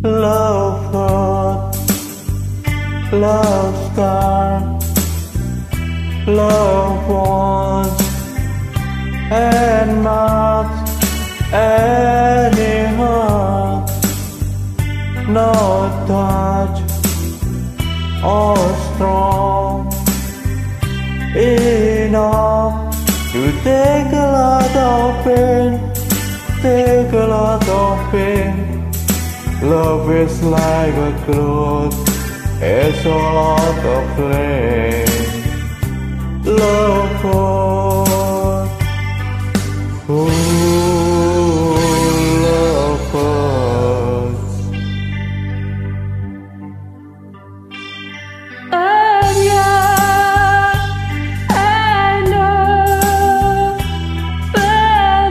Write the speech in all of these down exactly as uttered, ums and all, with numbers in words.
Love hurt, love scar, love wants and marks any heart, no touch or strong enough to take a lot of pain, take a lot of pain. Love is like a cloth, it's a lot of rain. Love hurts, ooh, love hurts. And yeah, I know, but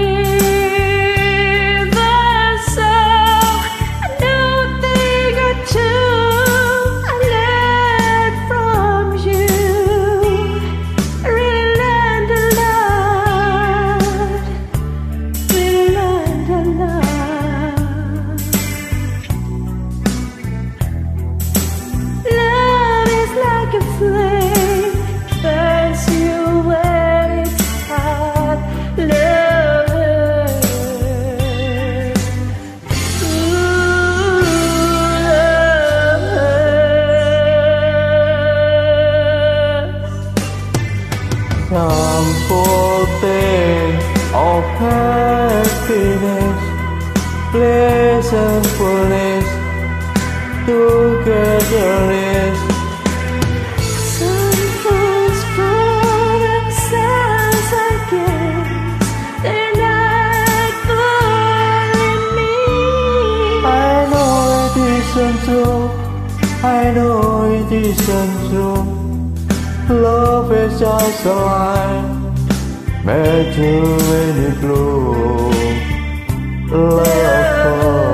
even so, I don't think I took I learned from you. I really learned a lot, really learned a lot. Love is like a flame, burns you when it's hot. Love hurts, ooh, love hurts. Some poor thing of happiness, pleasantfulness, togetherness. Some fools fool themselves, I guess. They're not fooling me. I know it isn't true, I know it isn't true. Love is just a lie, made to really blue. Love